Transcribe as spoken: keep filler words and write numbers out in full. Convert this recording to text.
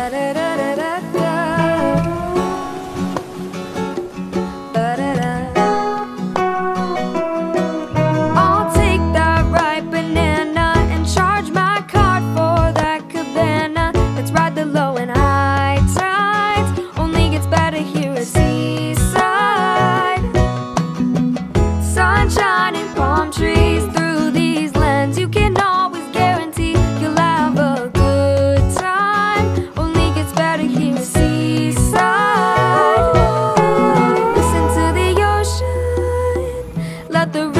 I'll take that ripe banana and charge my card for that cabana. Let's ride the low and high tides. Only gets better here at seaside. Sunshine and palm trees through these lands. You can always guarantee you'll have a good time. Only gets better here at seaside. Listen to the ocean, let the